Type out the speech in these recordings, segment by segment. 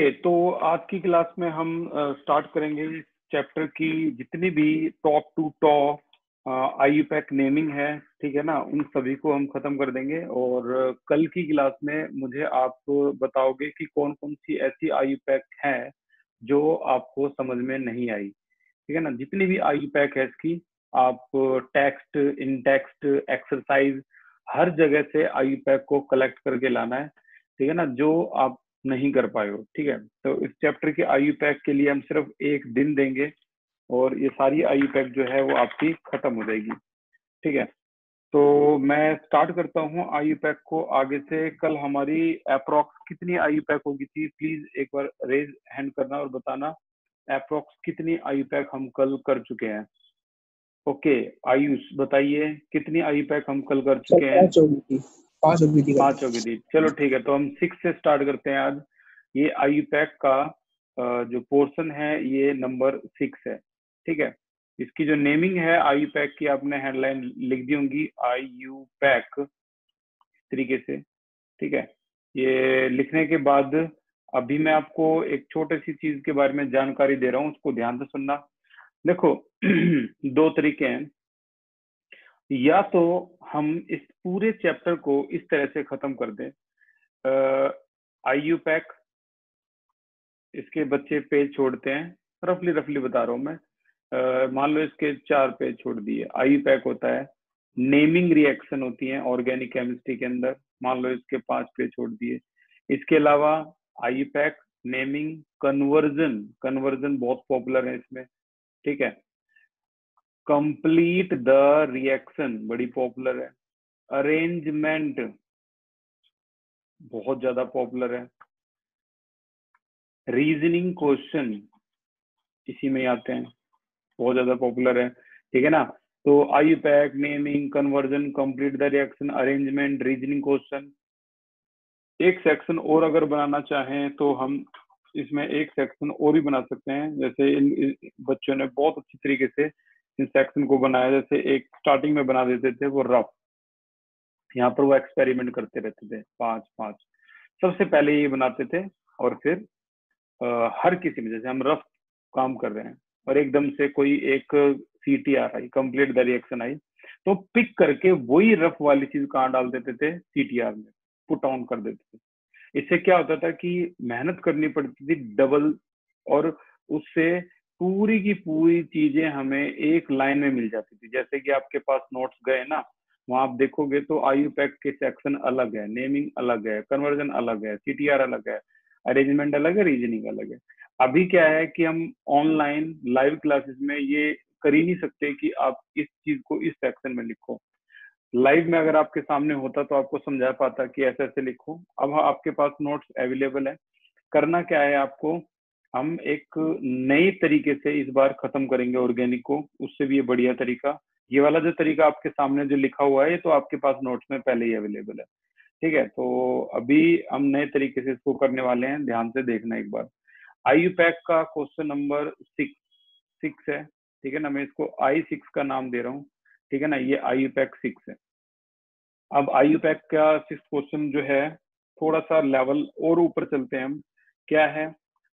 Okay, तो आज की क्लास में हम स्टार्ट करेंगे चैप्टर की जितनी भी top to top IUPAC naming है, ठीक है ना, उन सभी को हम खत्म कर देंगे। और कल की क्लास में मुझे आप बताओगे कि कौन कौन सी ऐसी आईयूपैक है जो आपको समझ में नहीं आई, ठीक है ना। जितनी भी आईयूपैक है इसकी आप टेक्स्ट, इन टेक्स्ट, एक्सरसाइज, हर जगह से आईयूपैक को कलेक्ट करके लाना है, ठीक है ना, जो आप नहीं कर पाए हो। ठीक है, तो इस चैप्टर के आईयूपैक के लिए हम सिर्फ एक दिन देंगे और ये सारी आईयूपैक जो है वो आपकी खत्म हो जाएगी। ठीक है, तो मैं स्टार्ट करता हूँ आईयूपैक को आगे से। कल हमारी अप्रोक्स कितनी आईयूपैक होगी थी, प्लीज एक बार रेज हैंड करना और बताना अप्रोक्स कितनी आईयूपैक हम कल कर चुके हैं। ओके, आयुष बताइए कितनी आईयूपैक हम कल कर सर चुके हैं। 5 होगी थी। 5 होगी थी। 5 हो गई थी, चलो ठीक है, तो हम 6 से स्टार्ट करते हैं आज। ये आईयूपैक का जो पोर्शन है ये नंबर 6 है। ठीक है, इसकी जो नेमिंग है आईयूपैक की, आपने हेडलाइन लिख दी होंगी आईयूपैक इस तरीके से। ठीक है, ये लिखने के बाद अभी मैं आपको एक छोटी सी चीज के बारे में जानकारी दे रहा हूँ, उसको ध्यान से सुनना। देखो दो तरीके हैं, या तो हम इस पूरे चैप्टर को इस तरह से खत्म कर दें, आईयूपैक इसके बच्चे पेज छोड़ते हैं, रफली रफली बता रहा हूँ मैं। मान लो इसके 4 पेज छोड़ दिए। आईयूपैक होता है, नेमिंग रिएक्शन होती है ऑर्गेनिक केमिस्ट्री के अंदर, मान लो इसके 5 पेज छोड़ दिए। इसके अलावा आईयूपैक, नेमिंग, कन्वर्जन, कन्वर्जन बहुत पॉपुलर है इसमें। ठीक है, कंप्लीट द रिएक्शन बड़ी पॉपुलर है, अरेंजमेंट बहुत ज्यादा पॉपुलर है, रीजनिंग क्वेश्चन इसी में आते हैं, बहुत ज्यादा पॉपुलर है। ठीक है ना, तो IUPAC, naming, conversion, complete the reaction, arrangement, reasoning question. एक सेक्शन और अगर बनाना चाहें तो हम इसमें एक सेक्शन और भी बना सकते हैं। जैसे इन बच्चों ने बहुत अच्छी तरीके से इन सेक्शन को बनाया। जैसे एक स्टार्टिंग में बना देते थे वो रफ, यहाँ पर वो एक्सपेरिमेंट करते रहते थे 5-5, सबसे पहले ये बनाते थे और फिर हर किसी में, जैसे हम रफ काम कर रहे हैं और एकदम से कोई एक सीटीआर आई, कंप्लीट द रिएक्शन आई, तो पिक करके वही रफ वाली चीज कहाँ डाल देते थे, सीटीआर में पुट ऑन कर देते थे। इससे क्या होता था कि मेहनत करनी पड़ती थी डबल, और उससे पूरी की पूरी चीजें हमें एक लाइन में मिल जाती थी। जैसे कि आपके पास नोट्स गए ना, वहां आप देखोगे तो आईयूपैक के सेक्शन अलग है, नेमिंग अलग है, कन्वर्जन अलग है, सीटीआर अलग है, अरेंजमेंट अलग है, रीजनिंग अलग है। अभी क्या है कि हम ऑनलाइन लाइव क्लासेस में ये कर ही नहीं सकते कि आप इस चीज को इस सेक्शन में लिखो। लाइव में अगर आपके सामने होता तो आपको समझा पाता कि ऐसे ऐसे लिखो। अब आपके पास नोट्स अवेलेबल है, करना क्या है आपको, हम एक नए तरीके से इस बार खत्म करेंगे ऑर्गेनिक को, उससे भी ये बढ़िया तरीका। ये वाला जो तरीका आपके सामने जो लिखा हुआ है ये तो आपके पास नोट्स में पहले ही अवेलेबल है। ठीक है, तो अभी हम नए तरीके से इसको करने वाले हैं, ध्यान से देखना एक बार। आईयूपैक का क्वेश्चन नंबर 6 है, ठीक है ना, मैं इसको I6 का नाम दे रहा हूँ। ठीक है ना, ये आईयूपैक 6 है। अब आईयूपैक का 6 क्वेश्चन जो है, थोड़ा सा लेवल और ऊपर चलते हैं हम। क्या है,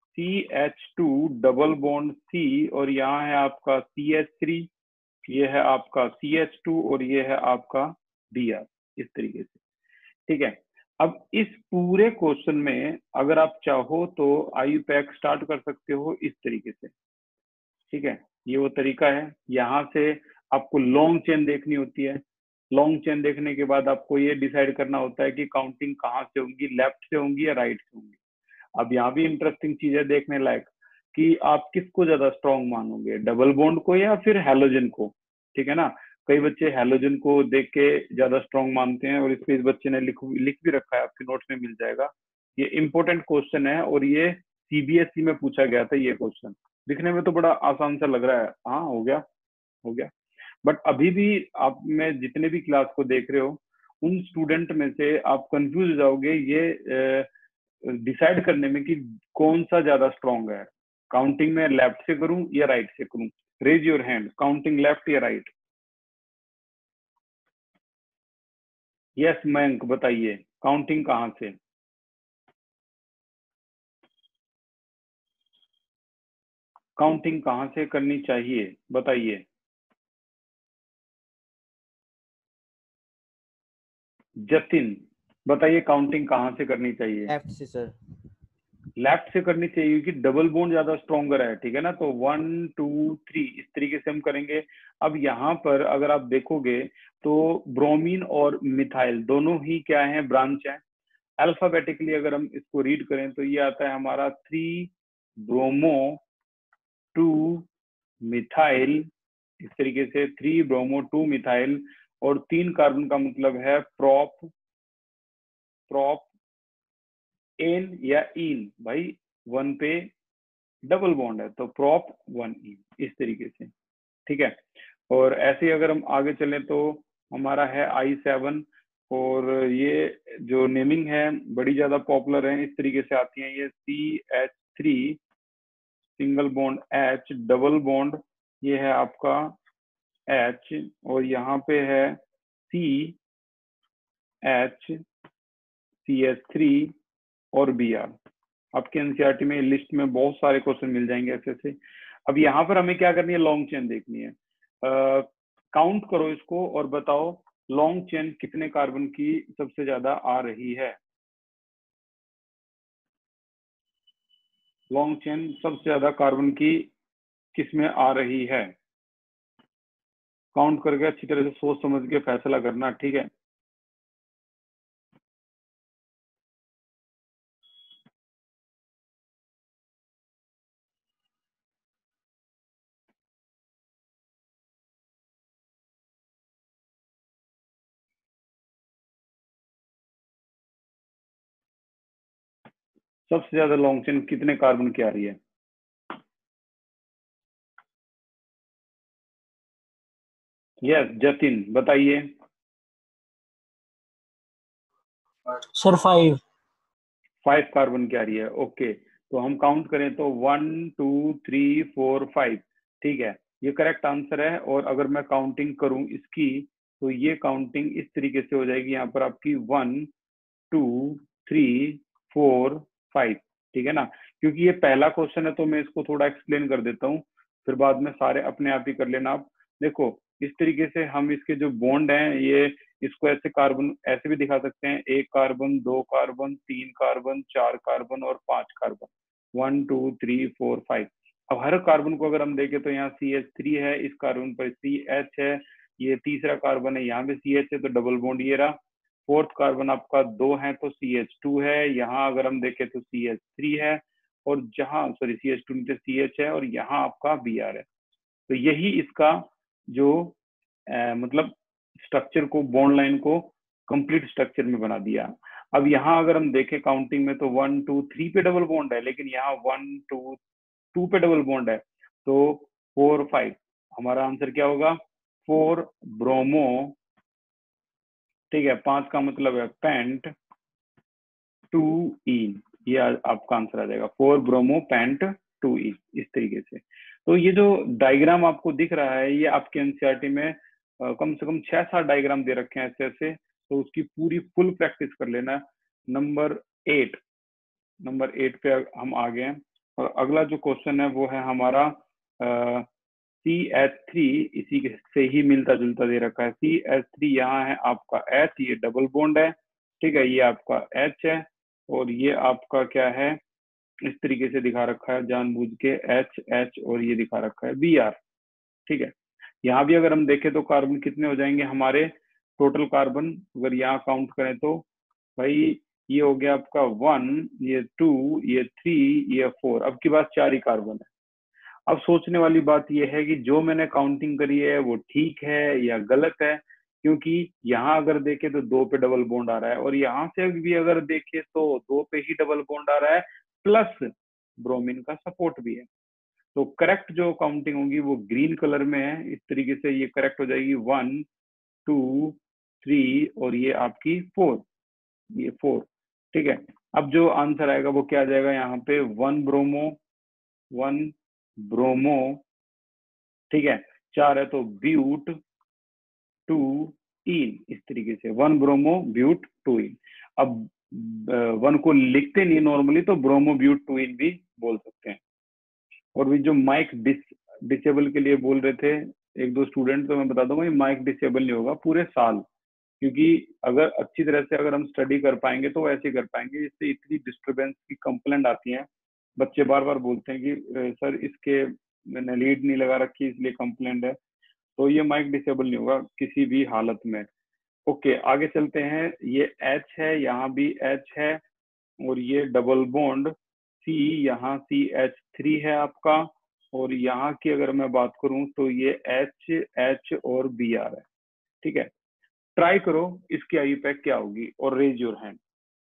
CH2 डबल बॉन्ड C, और यहाँ है आपका CH3, ये है आपका CH2 और ये है आपका Br, इस तरीके से। ठीक है, अब इस पूरे क्वेश्चन में अगर आप चाहो तो आईयूपैक स्टार्ट कर सकते हो इस तरीके से। ठीक है, ये वो तरीका है। यहाँ से आपको लॉन्ग चेन देखनी होती है। लॉन्ग चेन देखने के बाद आपको ये डिसाइड करना होता है कि काउंटिंग कहाँ से होंगी, लेफ्ट से होंगी या राइट से होंगी। अब यहाँ भी इंटरेस्टिंग चीज है देखने लायक कि आप किसको ज्यादा स्ट्रॉन्ग मानोगे, डबल बॉन्ड को या फिर हैलोजन को। ठीक है ना, कई बच्चे हैलोजन को देख के ज्यादा स्ट्रॉन्ग मानते हैं, और इसको इस बच्चे ने लिख भी रखा है, आपके नोट्स में मिल जाएगा। ये इंपॉर्टेंट क्वेश्चन है और ये सीबीएसई में पूछा गया था ये क्वेश्चन। दिखने में तो बड़ा आसान सा लग रहा है, हाँ हो गया हो गया, बट अभी भी आप में जितने भी क्लास को देख रहे हो उन स्टूडेंट में से आप कंफ्यूज हो जाओगे ये डिसाइड करने में कि कौन सा ज्यादा स्ट्रॉन्ग है। काउंटिंग में लेफ्ट से करूं या राइट से करूं, raise your hand, counting left या राइट। यस मयंक बताइए, काउंटिंग कहाँ से। काउंटिंग कहाँ से करनी चाहिए बताइए। जतिन बताइए काउंटिंग कहाँ से करनी चाहिए। लेफ्ट से सर। लेफ्ट से करनी चाहिए क्योंकि डबल बॉन्ड ज्यादा स्ट्रॉन्गर है, ठीक है ना। तो 1 2 3 इस तरीके से हम करेंगे। अब यहाँ पर अगर आप देखोगे तो ब्रोमीन और मिथाइल दोनों ही क्या है, ब्रांच है। अल्फाबेटिकली अगर हम इसको रीड करें तो ये आता है हमारा 3 ब्रोमो 2 मिथाइल, इस तरीके से 3 ब्रोमो 2 मिथाइल, और 3 कार्बन का मतलब है प्रोप प्रोप एन या इन, भाई 1 पे डबल बॉन्ड है तो प्रोप 1 इन, इस तरीके से, ठीक है। और ऐसे ही अगर हम आगे चलें तो हमारा है I7, और ये जो नेमिंग है बड़ी ज्यादा पॉपुलर है, इस तरीके से आती है ये CH3 single bond H double bond, ये है आपका H, और यहाँ पे है CH CH3 और Br। आपके एनसीईआरटी में लिस्ट में बहुत सारे क्वेश्चन मिल जाएंगे ऐसे से। अब यहाँ पर हमें क्या करनी है, लॉन्ग चेन देखनी है। काउंट करो इसको और बताओ लॉन्ग चेन कितने कार्बन की सबसे ज्यादा आ रही है। लॉन्ग चेन सबसे ज्यादा कार्बन की किसमें आ रही है, काउंट करके अच्छी तरह से सोच समझ के फैसला करना, ठीक है। सबसे ज्यादा लॉन्ग चेन कितने कार्बन की आ रही है। यस जतिन बताइए। सर 5। 5 कार्बन की आ रही है, ओके। तो हम काउंट करें तो 1 2 3 4 5, ठीक है, ये करेक्ट आंसर है। और अगर मैं काउंटिंग करूं इसकी तो ये काउंटिंग इस तरीके से हो जाएगी, यहाँ पर आपकी 1 2 3 4 5, ठीक है ना। क्योंकि ये पहला क्वेश्चन है तो मैं इसको थोड़ा एक्सप्लेन कर देता हूँ, फिर बाद में सारे अपने आप ही कर लेना आप। देखो इस तरीके से हम इसके जो बॉन्ड हैं ये इसको ऐसे कार्बन ऐसे भी दिखा सकते हैं, 1 कार्बन 2 कार्बन 3 कार्बन 4 कार्बन और 5 कार्बन, 1 2 3 4 5। अब हर कार्बन को अगर हम देखें तो यहाँ CH3 है, इस कार्बन पर CH है, ये तीसरा कार्बन है यहाँ पे CH है तो डबल बॉन्ड ये रहा। फोर्थ कार्बन आपका 2 है तो CH2 है, यहाँ अगर हम देखें तो CH3 है, और जहाँ सॉरी CH2 नीचे CH है, और यहाँ आपका Br है। तो यही इसका जो मतलब स्ट्रक्चर को, बॉन्ड लाइन को कंप्लीट स्ट्रक्चर में बना दिया। अब यहाँ अगर हम देखें काउंटिंग में तो 1 2 3 पे डबल बॉन्ड है, लेकिन यहाँ 1 2 2 पे डबल बॉन्ड है, तो 4 5 हमारा आंसर क्या होगा, 4 ब्रोमो, ठीक है, 5 का मतलब है पेंट 2 इन, ये आपका आंसर आ जाएगा 4 ब्रोमो पेंट 2 इन, इस तरीके से। तो ये जो डायग्राम आपको दिख रहा है ये आपके एनसीईआरटी में कम से कम 6-7 डायग्राम दे रखे हैं ऐसे ऐसे, तो उसकी पूरी फुल प्रैक्टिस कर लेना। नंबर 8 पे हम आ गए हैं, और अगला जो क्वेश्चन है वो है हमारा CH3, इसी से ही मिलता जुलता दे रखा है। CH3 यहाँ है आपका H, ये डबल बॉन्ड है, ठीक है, ये आपका H है, और ये आपका क्या है, इस तरीके से दिखा रखा है जानबूझ के H H, और ये दिखा रखा है Br, ठीक है। यहाँ भी अगर हम देखें तो कार्बन कितने हो जाएंगे हमारे, टोटल कार्बन अगर यहाँ काउंट करें तो भाई ये हो गया आपका 1, ये 2, ये 3, ये 4, अब की बात 4 ही कार्बन है। अब सोचने वाली बात यह है कि जो मैंने काउंटिंग करी है वो ठीक है या गलत है, क्योंकि यहाँ अगर देखें तो 2 पे डबल बॉन्ड आ रहा है, और यहाँ से भी अगर देखें तो 2 पे ही डबल बॉन्ड आ रहा है, प्लस ब्रोमीन का सपोर्ट भी है। तो करेक्ट जो काउंटिंग होगी वो ग्रीन कलर में है, इस तरीके से ये करेक्ट हो जाएगी 1 2 3, और ये आपकी 4, ये 4, ठीक है। अब जो आंसर आएगा वो क्या आ जाएगा, यहाँ पे 1 ब्रोमो, ठीक है, 4 है तो ब्यूट 2 इन, इस तरीके से 1 ब्रोमो ब्यूट 2 इन। अब 1 को लिखते नहीं नॉर्मली तो ब्रोमो ब्यूट 2 इन भी बोल सकते हैं। और भी जो माइक डिसेबल के लिए बोल रहे थे एक दो स्टूडेंट, तो मैं बता दूंगा ये माइक डिसेबल नहीं होगा पूरे साल, क्योंकि अगर अच्छी तरह से अगर हम स्टडी कर पाएंगे तो वैसे कर पाएंगे। इससे इतनी डिस्टरबेंस की कंप्लेंट आती है, बच्चे बार बार बोलते हैं कि सर इसके मैंने लीड नहीं लगा रखी इसलिए कंप्लेंट है, तो ये माइक डिसेबल नहीं होगा किसी भी हालत में। ओके, आगे चलते हैं। ये H है, यहाँ भी H है, और ये डबल बॉन्ड C, यहाँ CH3 है आपका, और यहाँ की अगर मैं बात करूं तो ये H, H और Br है। ठीक है, ट्राई करो इसकी IUPAC क्या होगी और raise your hand.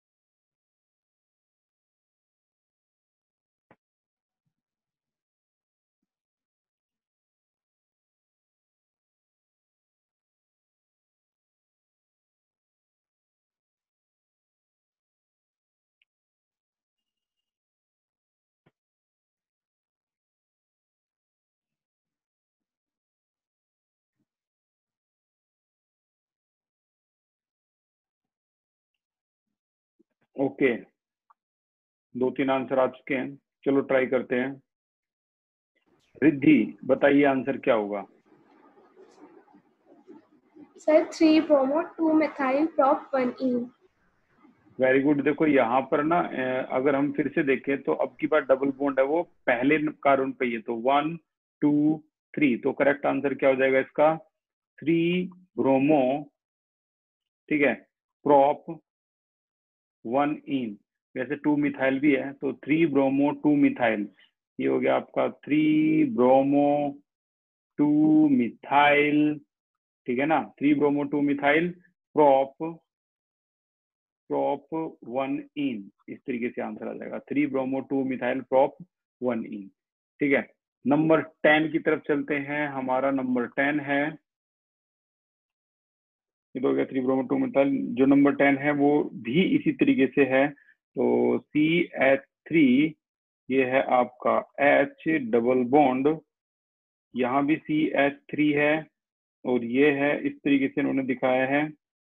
Okay, 2-3 answer आ चुके हैं, चलो ट्राई करते हैं। रिद्धि बताइए आंसर क्या होगा। Sir 3 bromo 2 methyl prop 1 ene. Very good. देखो यहाँ पर ना अगर हम फिर से देखें तो अब की बार डबल बॉन्ड है वो पहले कार्बन पे ही है, तो 1 2 3, तो करेक्ट आंसर क्या हो जाएगा इसका 3 ब्रोमो, ठीक है, प्रोप 1 इन। वैसे 2 मिथाइल भी है, तो 3 ब्रोमो 2 मिथाइल, ये हो गया आपका 3 ब्रोमो 2 मिथाइल, ठीक है ना, 3 ब्रोमो 2 मिथाइल प्रोप 1 इन, इस तरीके से आंसर आ जाएगा 3 ब्रोमो 2 मिथाइल प्रोप 1 इन। ठीक है, नंबर 10 की तरफ चलते हैं। हमारा नंबर 10 है, ये तो हो गया 3 ब्रोमो 2 मिथाइल। जो नंबर 10 है वो भी इसी तरीके से है, तो CH3, ये है आपका H डबल बॉन्ड, यहाँ भी CH3 है, और ये है इस तरीके से इन्होंने दिखाया है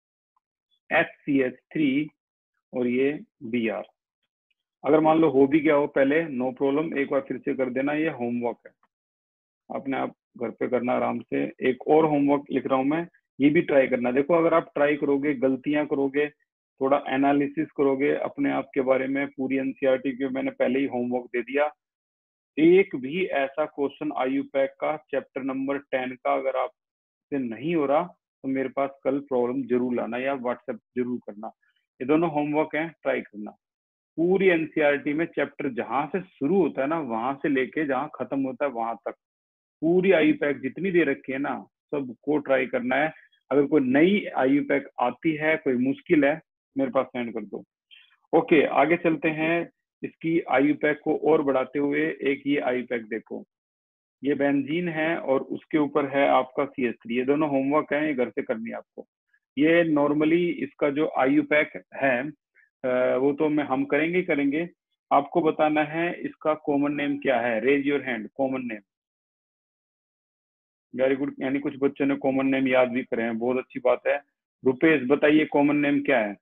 HCH3, और ये Br। अगर मान लो हो भी गया हो पहले, नो प्रॉब्लम, एक बार फिर से कर देना, ये होमवर्क है, अपने आप घर पे करना आराम से। एक और होमवर्क लिख रहा हूं मैं, ये भी ट्राई करना। देखो अगर आप ट्राई करोगे, गलतियां करोगे, थोड़ा एनालिसिस करोगे अपने आप के बारे में, पूरी एनसीईआरटी के मैंने पहले ही होमवर्क दे दिया, एक भी ऐसा क्वेश्चन IUPAC का चैप्टर नंबर 10 का अगर आपसे नहीं हो रहा तो मेरे पास कल प्रॉब्लम जरूर लाना या व्हाट्सएप जरूर करना। ये दोनों होमवर्क हैं, ट्राई करना। पूरी एनसीईआरटी में चैप्टर जहां से शुरू होता है ना, वहां से लेके जहां खत्म होता है वहां तक पूरी IUPAC जितनी दे रखी है ना, सबको ट्राई करना है। अगर कोई नई IUPAC आती है, कोई मुश्किल है, मेरे पास सेंड कर दो। ओके, आगे चलते हैं। इसकी IUPAC को और बढ़ाते हुए एक ये IUPAC देखो, ये बेंजीन है और उसके ऊपर है आपका CH3। ये दोनों होमवर्क है, ये घर से करनी है आपको। ये नॉर्मली इसका जो IUPAC है वो तो हम करेंगे। आपको बताना है इसका कॉमन नेम क्या है। Raise your hand, common name. Very good, यानी कुछ बच्चों ने कॉमन नेम याद भी करे हैं, बहुत अच्छी बात है। रुपेश बताइए कॉमन नेम क्या है।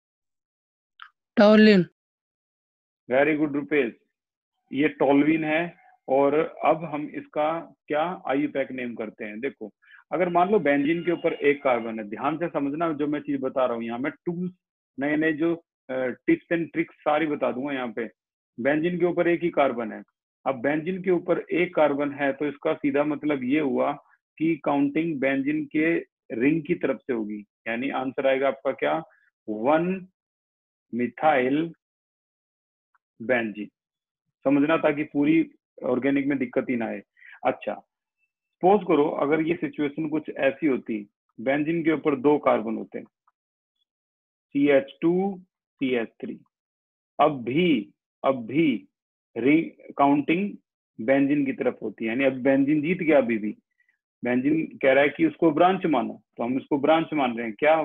टॉलिन। वेरी गुड रुपेश, ये टॉलविन है। और अब हम इसका क्या IUPAC नेम करते हैं। देखो अगर मान लो बेंजीन के ऊपर एक कार्बन है, ध्यान से समझना जो मैं चीज बता रहा हूँ, यहाँ मैं टूल्स नए नए जो टिप्स एंड ट्रिक्स सारी बता दूंगा। यहाँ पे बेंजीन के ऊपर एक ही कार्बन है, अब बेंजीन के ऊपर एक कार्बन है तो इसका सीधा मतलब ये हुआ कि काउंटिंग बेंजीन के रिंग की तरफ से होगी, यानी आंसर आएगा आपका क्या 1 मिथाइल बेंजीन। समझना ताकि पूरी ऑर्गेनिक में दिक्कत ही ना आए। अच्छा, सपोज करो अगर ये सिचुएशन कुछ ऐसी होती, बेंजीन के ऊपर 2 कार्बन होते हैं, CH2 CH3, अब भी रिंग काउंटिंग बेंजीन की तरफ होती है, यानी अब बेंजीन जीत गया। अभी भी बेंजीन कह रहा है कि उसको ब्रांच मानो, तो हम इसको ब्रांच मान रहे हैं क्या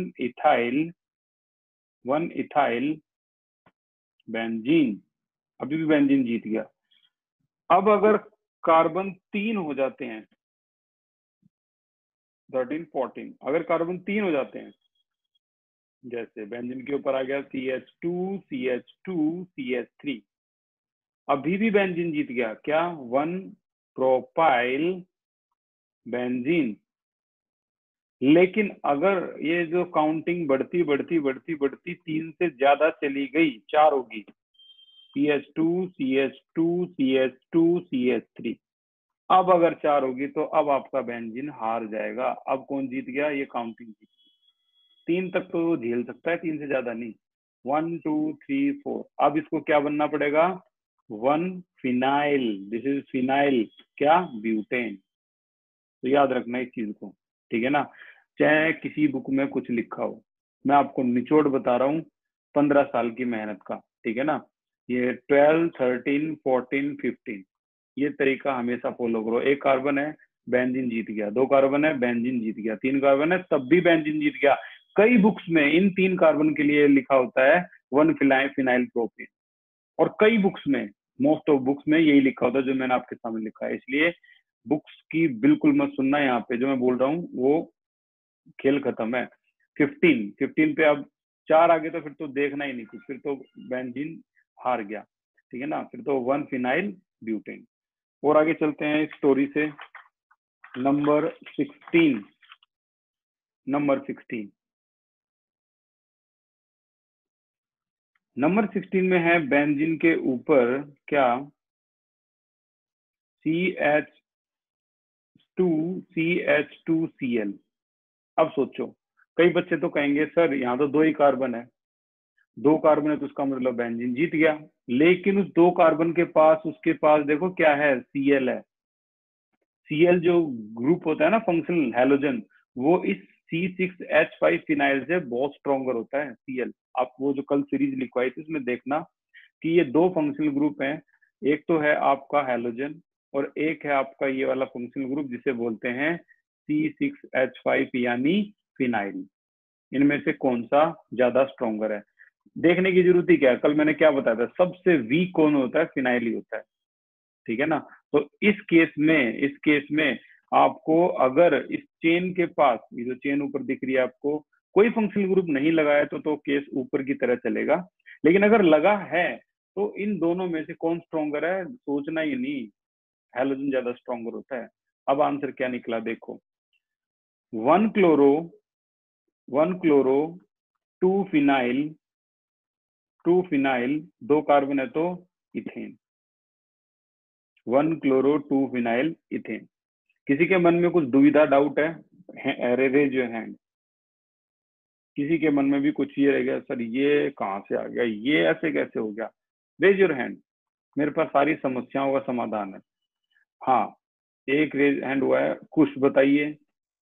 1 इथाइल बेंजीन, अभी भी बेंजीन जीत गया। अब अगर कार्बन 3 हो जाते हैं 13 14, अगर कार्बन 3 हो जाते हैं, जैसे बेंजीन के ऊपर आ गया CH2 CH2 CH3, अभी भी बेंजीन जीत गया, क्या 1 प्रोपाइल बेंजीन। लेकिन अगर ये जो काउंटिंग बढ़ती बढ़ती बढ़ती बढ़ती 3 से ज्यादा चली गई, 4 होगी, CH2 CH2 CH2 CH3, अब अगर 4 होगी तो अब आपका बेंजीन हार जाएगा। अब कौन जीत गया, ये काउंटिंग जीत गई। 3 तक तो वो झेल सकता है, 3 से ज्यादा नहीं। 1 2 3 4, अब इसको क्या बनना पड़ेगा, 1 फिनाइल, दिस इज फिनाइल, क्या, ब्यूटेन। तो याद रखना इस चीज को, ठीक है ना। चाहे किसी बुक में कुछ लिखा हो, मैं आपको निचोड़ बता रहा हूँ 15 साल की मेहनत का, ठीक है ना। ये 12 13 14 15 ये तरीका हमेशा फॉलो करो। एक कार्बन है, बेंजीन जीत गया, 2 कार्बन है, बेंजीन जीत गया, 3 कार्बन है, तब भी बेंजीन जीत गया। कई बुक्स में इन 3 कार्बन के लिए लिखा होता है 1 फिनाइल प्रोपेन, और कई बुक्स में, मोस्ट ऑफ बुक्स में यही लिखा होता है जो मैंने आपके सामने लिखा है। इसलिए बुक्स की बिल्कुल मत सुनना, यहाँ पे जो मैं बोल रहा हूँ वो खेल खत्म है। 15 पे अब 4 आगे तो फिर तो देखना ही नहीं कुछ, फिर तो बेंजीन हार गया, ठीक है ना। फिर तो 1 फिनाइल ब्यूटेन। और आगे चलते हैं इस स्टोरी से। नंबर 16 में है बेंजीन के ऊपर क्या, CH2CH2Cl। अब सोचो, कई बच्चे तो कहेंगे सर यहाँ तो 2 ही कार्बन है, 2 कार्बन है तो उसका मतलब बेंजीन जीत गया। लेकिन उस 2 कार्बन के पास, उसके पास देखो क्या है, Cl है। Cl जो ग्रुप होता है ना फंक्शनल हैलोजन, वो इस C6H5 फिनाइल से बहुत स्ट्रॉन्गर होता है Cl। आप वो जो कल सीरीज लिखवाई थी उसमें देखना कि ये 2 फंक्शनल ग्रुप हैं, एक तो है आपका हैलोजन और एक है आपका ये वाला फंक्शनल ग्रुप जिसे बोलते हैं C6H5 यानी फिनाइल। इनमें से कौन सा ज्यादा स्ट्रॉन्गर है, देखने की जरूरत ही क्या है। कल मैंने क्या बताया था, सबसे वीक कौन होता है, फिनाइल ही होता है, ठीक है ना। तो इस केस में आपको अगर इस चेन के पास, ये जो चेन ऊपर दिख रही है आपको, कोई फंक्शनल ग्रुप नहीं लगा है तो केस ऊपर की तरह चलेगा। लेकिन अगर लगा है तो इन दोनों में से कौन स्ट्रॉन्गर है, सोचना ही नहीं, हैलोजन ज्यादा स्ट्रॉन्गर होता है। अब आंसर क्या निकला देखो, 1 क्लोरो 2 फिनाइल 2 कार्बन है तो इथेन, 1 क्लोरो 2 फिनाइल इथेन। किसी के मन में कुछ दुविधा, डाउट है, रेज योर हैंड। किसी के मन में भी कुछ ये रह गया, सर ये कहाँ से आ गया, ये ऐसे कैसे हो गया, रेज योर हैंड, मेरे पास सारी समस्याओं का समाधान है। हाँ, एक रेज हैंड हुआ है, कुछ बताइए।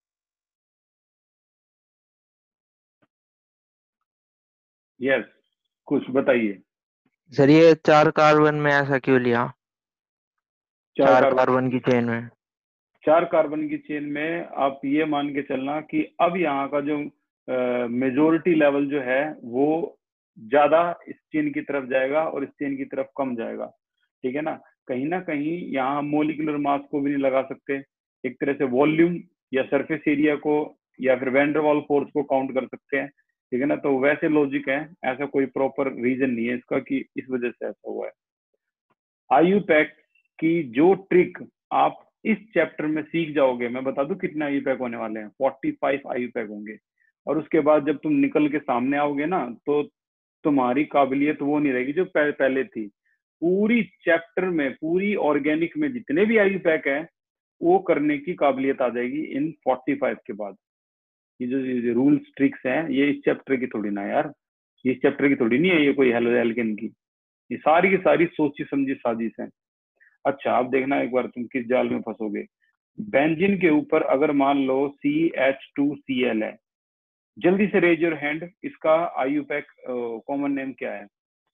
यस, कुछ बताइए। सर ये 4 कार्बन में ऐसा क्यों लिया, 4 कार्बन की चेन में? 4 कार्बन की चेन में आप ये मान के चलना कि अब यहाँ का जो मेजोरिटी लेवल जो है वो ज्यादा इस चेन की तरफ जाएगा और इस चेन की तरफ कम जाएगा, ठीक है ना। ना कहीं यहाँ मोलिकुलर मास को भी नहीं लगा सकते, एक तरह से वॉल्यूम या सरफेस एरिया को या फिर वैन डर वाल फोर्स को काउंट कर सकते हैं, ठीक है ना। तो वैसे लॉजिक है, ऐसा कोई प्रॉपर रीजन नहीं है इसका कि इस वजह से ऐसा हुआ है। आईयूपैक की जो ट्रिक आप इस चैप्टर में सीख जाओगे, मैं बता दूं कितने आईयूपैक होने वाले हैं, 45 आईयूपैक होंगे। और उसके बाद जब तुम निकल के सामने आओगे ना, तो तुम्हारी काबिलियत वो नहीं रहेगी जो पहले थी। पूरी चैप्टर में, पूरी ऑर्गेनिक में जितने भी आईयूपैक है वो करने की काबिलियत आ जाएगी इन 45 के बाद। ये जो रूल्स ट्रिक्स हैं ये इस चैप्टर की थोड़ी ना यार, ये इस चैप्टर की थोड़ी नहीं है, ये कोई हेलोजन की, ये सारी की सारी सोची समझी साजिश है। अच्छा, अब देखना एक बार तुम किस जाल में फंसोगे। बेंजीन के ऊपर अगर मान लो CH2Cl है, जल्दी से रेज योर हैंड, इसका आईयूपैक कॉमन नेम क्या है,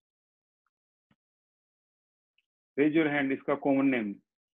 रेज योर हैंड, इसका कॉमन नेम।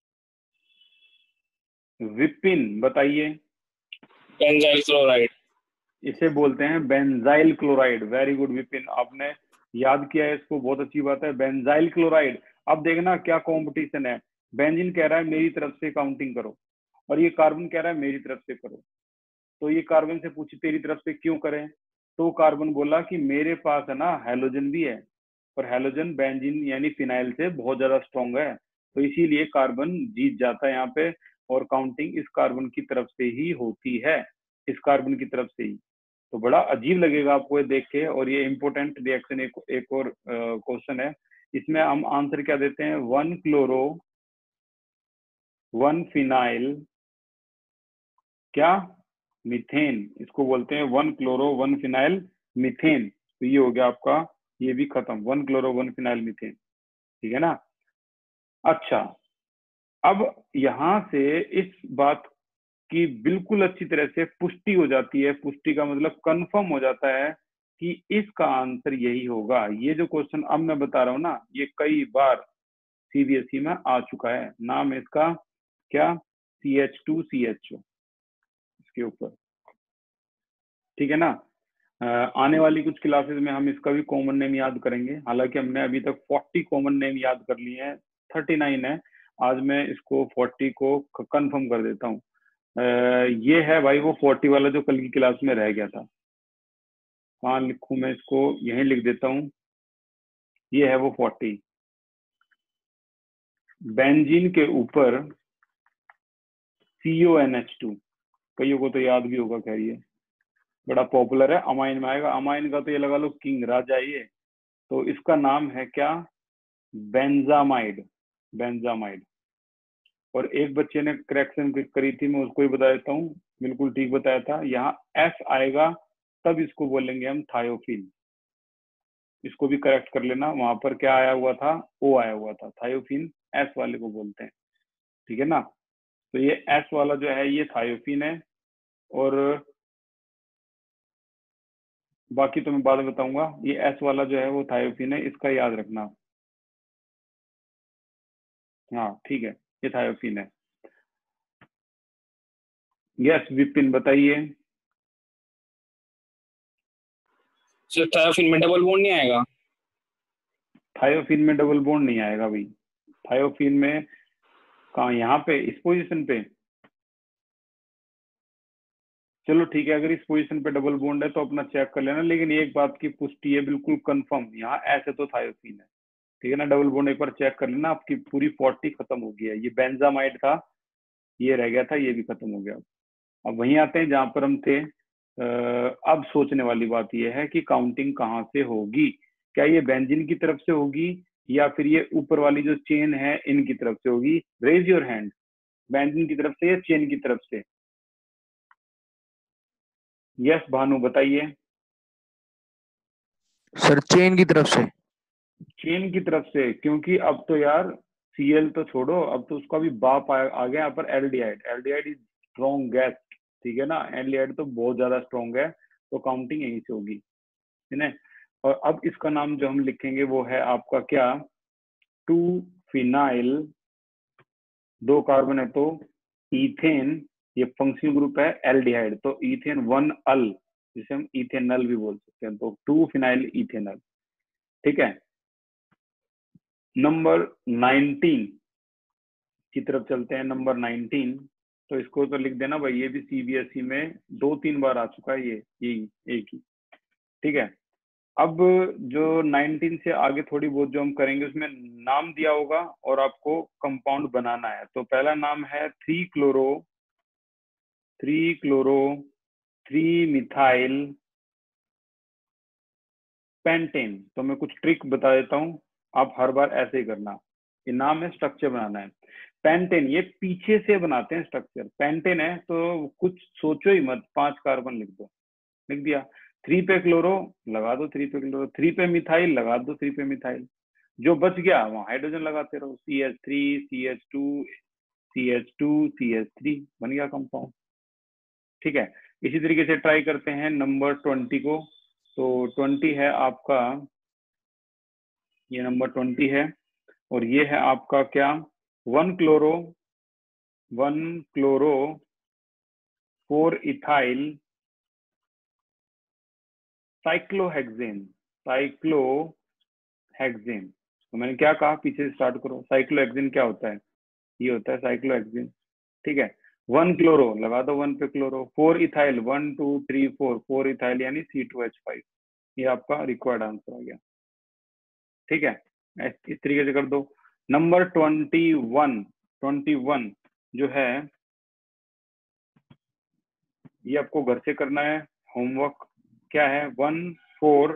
विपिन बताइए। Benzyl chloride. इसे बोलते हैं benzyl chloride. Very good Vipin, आपने याद किया है इसको, बहुत अच्छी बात है, बेंजाइल क्लोराइड। अब देखना क्या कंपटीशन है, बेंजीन कह रहा है मेरी तरफ से काउंटिंग करो और ये कार्बन कह रहा है मेरी तरफ से करो। तो ये कार्बन से पूछे तेरी तरफ से क्यों करें, तो कार्बन बोला कि मेरे पास है ना हैलोजन भी है, पर हैलोजन बेंजीन यानी फिनाइल से बहुत ज्यादा स्ट्रॉन्ग है, तो इसीलिए कार्बन जीत जाता है यहाँ पे, और काउंटिंग इस कार्बन की तरफ से ही होती है, इस कार्बन की तरफ से ही। तो बड़ा अजीब लगेगा आपको ये देख के, और ये इंपॉर्टेंट रिएक्शन एक और क्वेश्चन है, इसमें हम आंसर क्या देते हैं, 1 क्लोरो 1 फिनाइल क्या मीथेन, इसको बोलते हैं 1 क्लोरो 1 फिनाइल मीथेन। तो ये हो गया आपका, ये भी खत्म, 1 क्लोरो 1 फिनाइल मीथेन, ठीक है ना। अच्छा, अब यहां से इस बात की बिल्कुल अच्छी तरह से पुष्टि हो जाती है, पुष्टि का मतलब कंफर्म हो जाता है कि इसका आंसर यही होगा। ये जो क्वेश्चन अब मैं बता रहा हूँ ना, ये कई बार सीबीएसई में आ चुका है। नाम है इसका क्या, CH2CHO, इसके ऊपर, ठीक है ना। आने वाली कुछ क्लासेस में हम इसका भी कॉमन नेम याद करेंगे, हालांकि हमने अभी तक 40 कॉमन नेम याद कर लिए हैं, 39 है, आज मैं इसको 40 को कंफर्म कर देता हूँ। ये है भाई वो 40 वाला जो कल की क्लास में रह गया था, कहाँ लिखूं मैं इसको, यहीं लिख देता हूँ, ये है वो 40। बेंजीन के ऊपर CONH2, कईयों को तो याद भी होगा, खैर ये बड़ा पॉपुलर है, अमाइन में आएगा, अमाइन का तो ये लगा लो किंग राजा ये, तो इसका नाम है क्या, बेंजामाइड, बेंजामाइड। और एक बच्चे ने करेक्शन करी थी, मैं उसको ही बता देता हूँ, बिल्कुल ठीक बताया था, यहाँ S आएगा तब इसको बोलेंगे हम थायोफिन, इसको भी करेक्ट कर लेना, वहां पर क्या आया हुआ था, O आया हुआ था, थायोफिन S वाले को बोलते हैं, ठीक है ना। तो ये S वाला जो है ये थायोफिन है, और बाकी तो मैं बाद में बताऊंगा, ये S वाला जो है वो थायोफिन है, इसका याद रखना, हाँ ठीक है, ये थायोफिन है। यस विपिन बताइए। सर थायोफिन में डबल बॉन्ड नहीं आएगा? थायोफिन में डबल बॉन्ड नहीं आएगा भाई, थायोफिन में कहाँ, यहाँ पे इस पोजीशन पे, चलो ठीक है, अगर इस पोजीशन पे डबल बॉन्ड है तो अपना चेक कर लेना, लेकिन एक बात की पुष्टि है बिल्कुल कंफर्म, यहाँ ऐसे तो थायोफिन है, ठीक है ना, डबल बॉन्ड एक बार चेक कर लेना, आपकी पूरी 40 खत्म हो गई है। ये बेंजामाइड था, ये रह गया था, ये भी खत्म हो गया। अब वहीं आते हैं जहां पर हम थे। अब सोचने वाली बात यह है कि काउंटिंग कहाँ से होगी, क्या ये बेंजीन की तरफ से होगी या फिर ये ऊपर वाली जो चेन है इनकी तरफ से होगी। रेज योर हैंड, बेंजीन की तरफ से या चेन की तरफ से। यस भानु बताइए। सर चेन की तरफ से। चेन की तरफ से, क्योंकि अब तो यार Cl तो छोड़ो, अब तो उसका भी बाप आ गया यहाँ पर, aldehyde, aldehyde is strong gas, ठीक है ना, एल्डिहाइड तो बहुत ज्यादा स्ट्रॉन्ग है, तो काउंटिंग यहीं से होगी, ठीक है। और अब इसका नाम जो हम लिखेंगे वो है आपका क्या, 2 फिनाइल, 2 कार्बन है तो इथेन, ये फंक्शनल ग्रुप है एल्डिहाइड, तो इथेन 1 अल, जिसे हम इथेनल भी बोल सकते हैं, तो 2 फिनाइल इथेनल, ठीक है। नंबर 19 की तरफ चलते हैं, नंबर 19, तो इसको तो लिख देना भाई, ये भी सीबीएसई में 2-3 बार आ चुका है, ये एक ही, ठीक है। अब जो 19 से आगे थोड़ी बहुत जो हम करेंगे उसमें नाम दिया होगा और आपको कंपाउंड बनाना है। तो पहला नाम है 3 क्लोरो 3 मिथाइल पेंटेन। तो मैं कुछ ट्रिक बता देता हूँ, आप हर बार ऐसे ही करना। ये नाम है, स्ट्रक्चर बनाना है। पेंटेन ये पीछे से बनाते हैं स्ट्रक्चर, पेंटेन है तो कुछ सोचो ही मत, 5 कार्बन लिख दो, लिख दिया। 3 पे क्लोरो लगा दो, 3 पे क्लोरो, 3 पे मिथाइल लगा दो, 3 पे मिथाइल, जो बच गया वहां हाइड्रोजन लगाते रहो, CH3 CH2 CH2 CH3, बन गया कंपाउंड, ठीक है। इसी तरीके से ट्राई करते हैं नंबर 20 को। तो 20 है आपका, ये नंबर 20 है, और ये है आपका क्या, 1 क्लोरो 4 इथाइल साइक्लोहेक्सेन, साइक्लोहेक्सेन। तो मैंने क्या कहा, पीछे से स्टार्ट करो। साइक्लोहेक्सेन क्या होता है, ये होता है साइक्लोहेक्सेन, ठीक है। 1 क्लोरो लगा दो, 1 पे क्लोरो, 4 इथाइल, 1 2 3 4 इथाइल यानी C2H5, ये आपका रिक्वायर्ड आंसर आ गया, ठीक है, इस तरीके से कर दो। नंबर 21 जो है ये आपको घर से करना है होमवर्क। क्या है? 1,4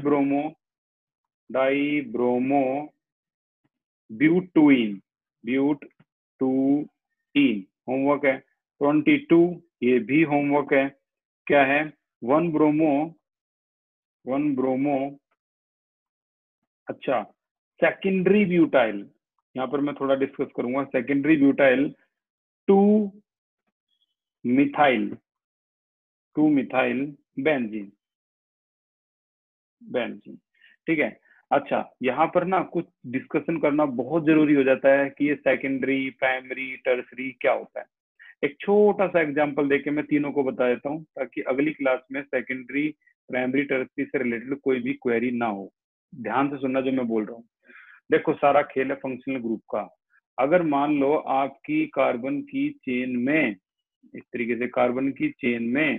डाइब्रोमो ब्यूटूइन होमवर्क है। 22 ये भी होमवर्क है। क्या है? 1 ब्रोमो अच्छा सेकेंडरी ब्यूटाइल, यहाँ पर मैं थोड़ा डिस्कस करूंगा। सेकेंडरी ब्यूटाइल 2 मिथाइल बेंजीन, ठीक है। अच्छा, यहाँ पर ना कुछ डिस्कशन करना बहुत जरूरी हो जाता है कि ये सेकेंडरी, प्राइमरी, टर्सरी क्या होता है। एक छोटा सा एग्जांपल देके मैं तीनों को बता देता हूँ ताकि अगली क्लास में सेकेंडरी, प्राइमरी, टर्सरी से रिलेटेड कोई भी क्वेरी ना हो। ध्यान से सुनना जो मैं बोल रहा हूँ। देखो, सारा खेल है फंक्शनल ग्रुप का। अगर मान लो आपकी कार्बन की चेन में, इस तरीके से कार्बन की चेन में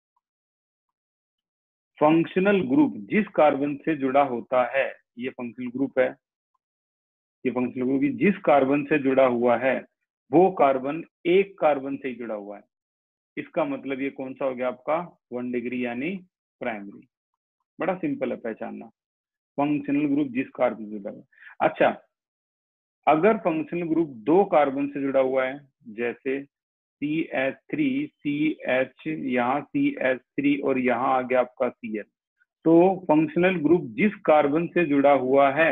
फंक्शनल ग्रुप जिस कार्बन से जुड़ा होता है, ये फंक्शनल ग्रुप है, ये फंक्शनल ग्रुप जिस कार्बन से जुड़ा हुआ है वो कार्बन एक कार्बन से ही जुड़ा हुआ है, इसका मतलब ये कौन सा हो गया आपका 1 डिग्री यानी प्राइमरी। बड़ा सिंपल है पहचानना, फंक्शनल ग्रुप जिस कार्बन से जुड़ा हुआ है। अच्छा, अगर फंक्शनल ग्रुप 2 कार्बन से जुड़ा हुआ है, जैसे CH3 CH, यहाँ CH3 और यहाँ आ गया आपका Cl, तो फंक्शनल ग्रुप जिस कार्बन से जुड़ा हुआ है,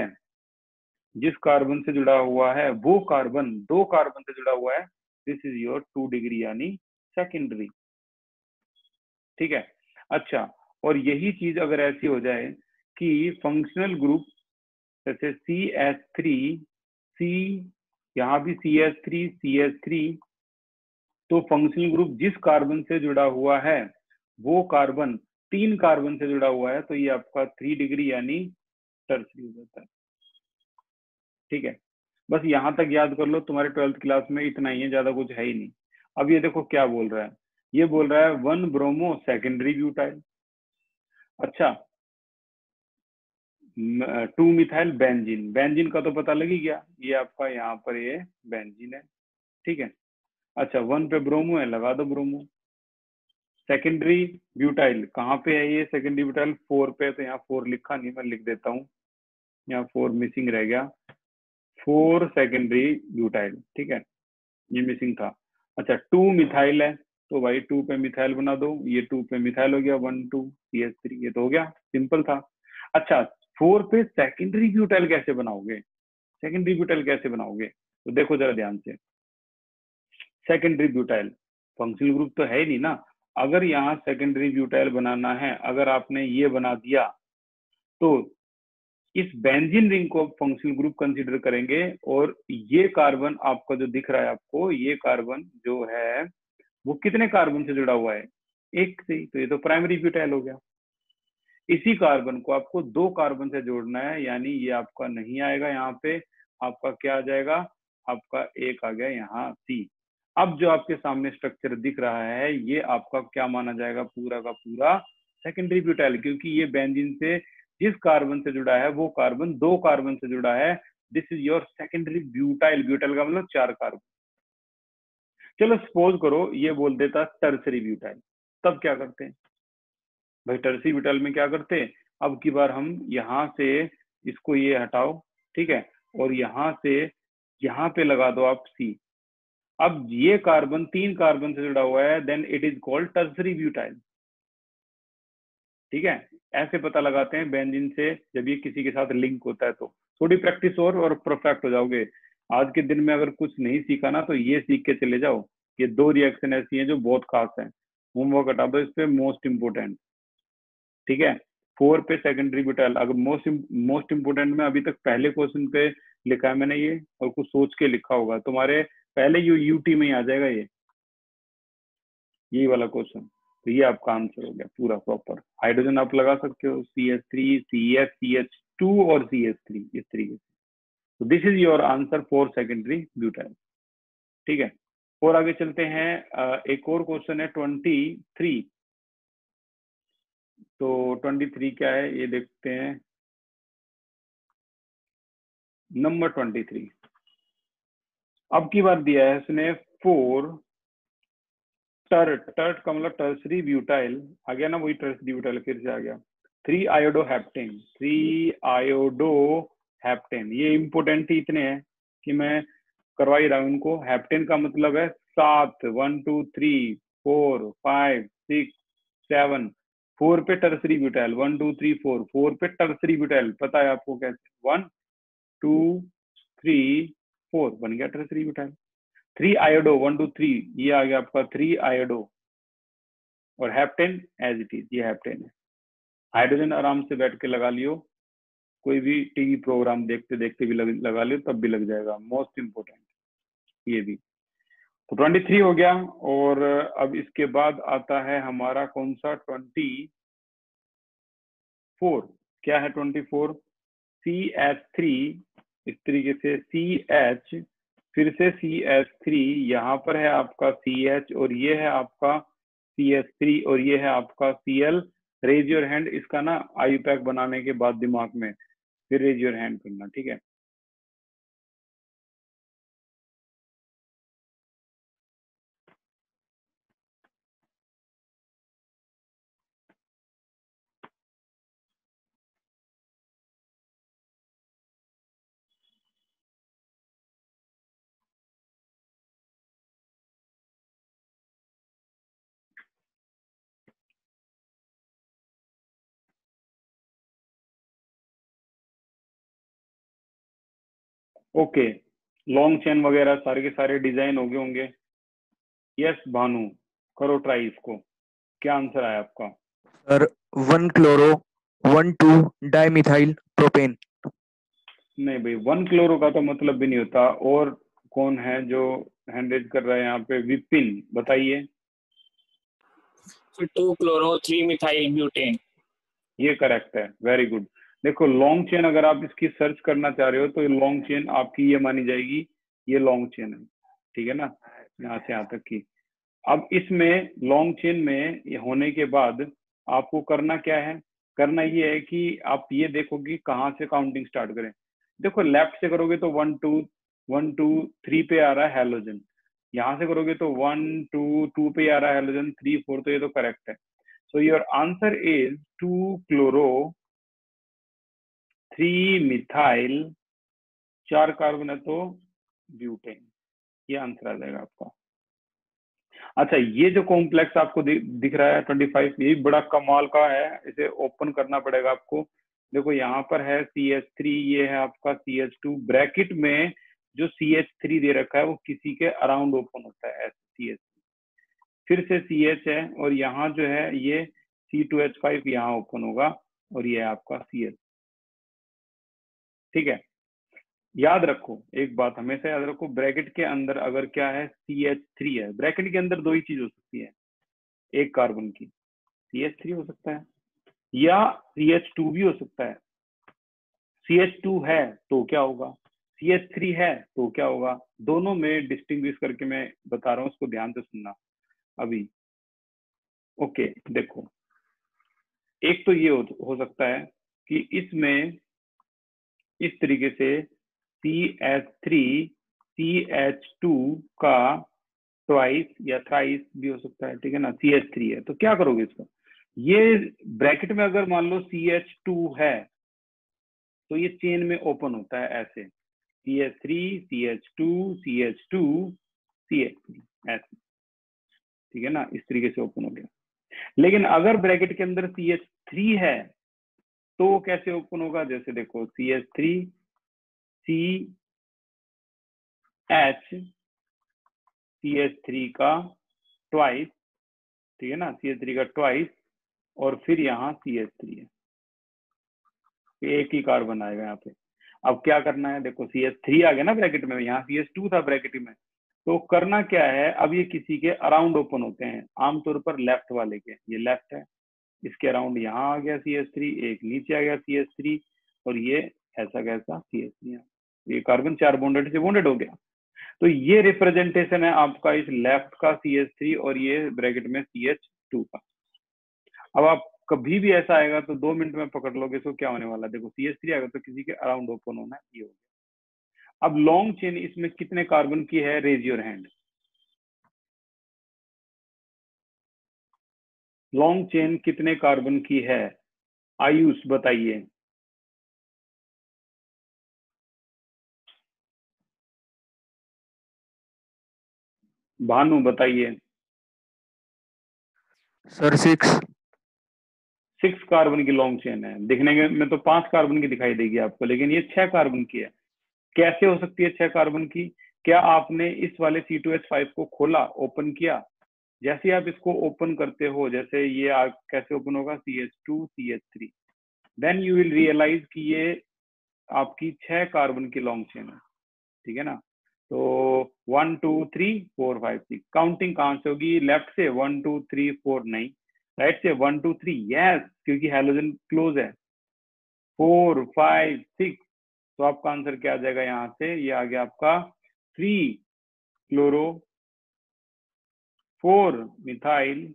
वो कार्बन 2 कार्बन से जुड़ा हुआ है, दिस इज योर 2 डिग्री यानी सेकेंडरी, ठीक है। अच्छा, और यही चीज अगर ऐसी हो जाए कि फंक्शनल ग्रुप जैसे CH3 C, यहाँ भी CH3 तो फंक्शनल ग्रुप जिस कार्बन से जुड़ा हुआ है वो कार्बन 3 कार्बन से जुड़ा हुआ है, तो ये आपका 3 डिग्री यानी टर्सरी हो जाता है, ठीक है। बस यहाँ तक याद कर लो, तुम्हारे 12th क्लास में इतना ही है, ज्यादा कुछ है ही नहीं। अब ये देखो क्या बोल रहा है, ये बोल रहा है 1 ब्रोमो सेकेंडरी ब्यूटाइल। अच्छा, 2 मिथाइल बेंजीन का तो पता लग ही गया, ये आपका यहाँ पर ये बेंजीन है, ठीक है। अच्छा, 1 पे ब्रोमो है, लगा दो ब्रोमो। सेकेंडरी ब्यूटाइल कहाँ पे है? ये सेकेंडरी ब्यूटाइल 4 पे, तो यहाँ 4 लिखा नहीं, मैं लिख देता हूँ, यहाँ 4 मिसिंग रह गया, 4 सेकेंडरी ब्यूटाइल, ठीक है, ये मिसिंग था। अच्छा, 2 मिथाइल है, तो भाई 2 पे मिथाइल बना दो, ये 2 पे मिथाइल हो गया, 1 2 CH3, ये तो हो गया, सिंपल था। अच्छा, 4 पे सेकेंडरी ब्यूटाइल कैसे बनाओगे? तो देखो जरा ध्यान से, सेकेंडरी ब्यूटाइल फंक्शनल ग्रुप तो है ही नहीं ना। अगर यहाँ सेकेंडरी ब्यूटाइल बनाना है, अगर आपने ये बना दिया तो इस बेंजीन रिंग को फंक्शनल ग्रुप कंसीडर करेंगे, और ये कार्बन आपका जो दिख रहा है आपको, ये कार्बन जो है वो कितने कार्बन से जुड़ा हुआ है? एक से, तो ये तो प्राइमरी ब्यूटाइल हो गया। इसी कार्बन को आपको 2 कार्बन से जोड़ना है, यानी ये आपका नहीं आएगा यहाँ पे, आपका क्या आ जाएगा? आपका एक आ गया यहाँ C। अब जो आपके सामने स्ट्रक्चर दिख रहा है ये आपका क्या माना जाएगा? पूरा का पूरा सेकेंडरी ब्यूटाइल, क्योंकि ये बेंजीन से जिस कार्बन से जुड़ा है वो कार्बन 2 कार्बन से जुड़ा है, this is your secondary butyl. Butyl का मतलब 4 कार्बन। चलो सपोज करो ये बोल देता टर्सरी ब्यूटाइल, तब क्या करते हैं भाई? टर्सरी ब्यूटाइल में क्या करते हैं, अब की बार हम यहाँ से इसको ये हटाओ, ठीक है, और यहाँ से यहाँ पे लगा दो आप C। अब ये कार्बन 3 कार्बन से जुड़ा हुआ है, then it is called tertiary butyl, ठीक है। ऐसे पता लगाते हैं बेंजीन से जब ये किसी के साथ लिंक होता है। तो थोड़ी प्रैक्टिस और परफेक्ट हो जाओगे। आज के दिन में अगर कुछ नहीं सीखा ना तो ये सीख के चले जाओ, ये 2 रिएक्शन ऐसी हैं जो बहुत खास हैं। होमवर्क हटा दो इस पे, मोस्ट इंपोर्टेंट, ठीक है। 4 पे सेकेंडरी ब्यूटाइल, अगर मोस्ट इंपोर्टेंट में अभी तक पहले क्वेश्चन पे लिखा है मैंने ये, और कुछ सोच के लिखा होगा तुम्हारे पहले यूटी में ही आ जाएगा ये वाला क्वेश्चन। तो ये आपका आंसर हो गया पूरा प्रॉपर। हाइड्रोजन आप लगा सकते हो CH3 CH CH2 और CH3 इस तरीके से। तो this is your answer for secondary butyl, ठीक है। और आगे चलते हैं, एक और क्वेश्चन है 23। तो 23 क्या है ये देखते हैं। नंबर 23। अब की बार दिया है इसने 4 टर्ट का मतलब टर्सरी ब्यूटाइल आ गया ना, वही टर्सरी ब्यूटाइल फिर से आ गया। 3 आयोडोहेप्टेन, 3 आयोडोहेप्टेन, ये इंपोर्टेंट ही इतने हैं कि मैं करवा ही रहा हूं उनको। हेप्टेन का मतलब है 7, 1 2 3 4 5 6 7, 4 पे टर्सरी ब्यूटाइल, 1 2 3 4, 4 पे टर्सरी ब्यूटाइल, पता है आपको कैसे, 1 2 3 4 बन गया टर्सरी ब्यूटाइल। 3 आयोडो, 1 2 3, ये आ गया आपका 3 आयोडो, और हेप्टेन एज इट इज, ये हेप्टेन है। हाइड्रोजन आराम से बैठ के लगा लियो, कोई भी टीवी प्रोग्राम देखते देखते भी लगा लियो, तब भी लग जाएगा, मोस्ट इंपोर्टेंट ये भी। तो 23 हो गया, और अब इसके बाद आता है हमारा कौन सा, 24। क्या है 24? CH3, इस तरीके से CH, फिर से CH3, यहाँ पर है आपका CH, और ये है आपका CH3, और ये है आपका Cl। रेज योर हैंड, इसका ना आई पैक बनाने के बाद दिमाग में फिर रेज योर हैंड करना, ठीक है। ओके, लॉन्ग चेन वगैरह सारे के सारे डिजाइन हो गए होंगे। यस भानु, करो ट्राई इसको, क्या आंसर आया आपका? Sir 1 chloro 1 2 dimethyl propane. नहीं भाई, 1 क्लोरो का तो मतलब भी नहीं होता। और कौन है जो हैंड रेज कर रहा है यहाँ पे? विपिन, बताइए। फिर 2 क्लोरो 3 मिथाइल ब्यूटेन। ये करेक्ट है, वेरी गुड। देखो लॉन्ग चेन अगर आप इसकी सर्च करना चाह रहे हो तो लॉन्ग चेन आपकी ये मानी जाएगी, ये लॉन्ग चेन है, ठीक है ना, यहाँ से यहाँ तक की। अब इसमें लॉन्ग चेन में ये होने के बाद आपको करना क्या है? करना ये है कि आप ये देखो कि कहाँ से काउंटिंग स्टार्ट करें। देखो लेफ्ट से करोगे तो 1 2 1 2 3 पे आ रहा है हेलोजन, यहाँ से करोगे तो 1 2 2 पे आ रहा है हेलोजन, 3 4, तो ये तो करेक्ट है। So your answer is 2 chloro 3 methyl, 4 carbon है तो ब्यूटेन, ये आंसर आ जाएगा आपका। अच्छा, ये जो कॉम्प्लेक्स आपको दिख रहा है 25, ये बड़ा कमाल का है, इसे ओपन करना पड़ेगा आपको। देखो यहाँ पर है CH3, ये है आपका CH2, ब्रैकेट में जो CH3 दे रखा है वो किसी के अराउंड ओपन होता है, CH, फिर से CH है, और यहाँ जो है ये C2H5 यहाँ ओपन होगा, और ये है आपका CH, ठीक है। याद रखो एक बात, हमेशा याद रखो, ब्रैकेट के अंदर अगर क्या है, CH3 है, ब्रैकेट के अंदर दो ही चीज हो सकती है, एक कार्बन की CH3 हो सकता है या CH2 भी हो सकता है। CH2 है तो क्या होगा, CH3 है तो क्या होगा, दोनों में डिस्टिंग्विश करके मैं बता रहा हूँ, उसको ध्यान से सुनना अभी। ओके देखो, एक तो ये हो सकता है कि इसमें इस तरीके से CH3 CH2 का ट्वाइस या थ्राइस भी हो सकता है, ठीक है ना। CH3 है तो क्या करोगे इसका, ये ब्रैकेट में अगर मान लो CH2 है तो ये चेन में ओपन होता है ऐसे, CH3 CH2 CH2 CH3 ऐसे, ठीक है ना, इस तरीके से ओपन हो गया। लेकिन अगर ब्रैकेट के अंदर CH3 है तो वो कैसे ओपन होगा, जैसे देखो CH3 CH CH3 का ट्वाइस, ठीक है ना, CH3 का ट्वाइस, और फिर यहाँ CH3 है, एक ही कार्बन आएगा यहाँ पे। अब क्या करना है, देखो CH3 आ गया ना ब्रैकेट में, यहाँ CH2 था ब्रैकेट में, तो करना क्या है, अब ये किसी के अराउंड ओपन होते हैं, आमतौर पर लेफ्ट वाले के, ये लेफ्ट है, इसके अराउंड यहाँ आ गया CH3, एक नीचे आ गया CH3, और ये ऐसा कैसा CH3, ये कार्बन 4 बॉन्डेड से बॉन्डेड हो गया। तो ये रिप्रेजेंटेशन है आपका इस लेफ्ट का CH3 और ये ब्रैकेट में CH2 का। अब आप कभी भी ऐसा आएगा तो 2 मिनट में पकड़ लोगे, इसको क्या होने वाला है, देखो CH3 आएगा तो किसी के अराउंड ओपन होना है, ये हो गया। अब लॉन्ग चेन इसमें कितने कार्बन की है? Raise your hand. Long chain कितने कार्बन की है? आयुष बताइए। भानु बताइए। सर 6। 6 कार्बन की लॉन्ग चेन है। दिखने में तो 5 कार्बन की दिखाई देगी आपको, लेकिन ये 6 कार्बन की है। कैसे हो सकती है 6 कार्बन की? क्या आपने इस वाले C2H5 को खोला, ओपन किया? जैसे आप इसको ओपन करते हो, जैसे ये कैसे ओपन होगा? CH2 CH3, then you will realise कि ये आपकी 6 कार्बन की लॉन्ग चेन है। ठीक है ना? तो 1 2 3 4 5 6 काउंटिंग कहां से होगी? लेफ्ट से 1 2 3 4 नहीं, राइट से 1 2 3 यस, क्योंकि हैलोजन क्लोज है। 4 5 6, तो आपका आंसर क्या आ जाएगा यहाँ से? ये आ गया आपका 3 क्लोरो 4 मिथाइल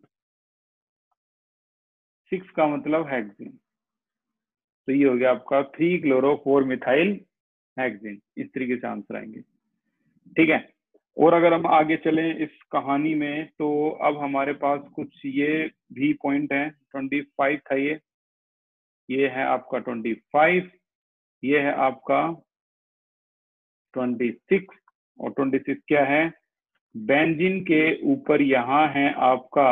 6 का मतलब हेक्सेन। तो ये हो गया आपका 3 क्लोरो 4 मिथाइल हेक्सेन। इस तरीके से आंसर आएंगे। ठीक है। और अगर हम आगे चलें इस कहानी में, तो अब हमारे पास कुछ ये भी पॉइंट है। 25 था ये है आपका 25, ये है आपका 26, और 26 क्या है? बेंजीन के ऊपर यहाँ है आपका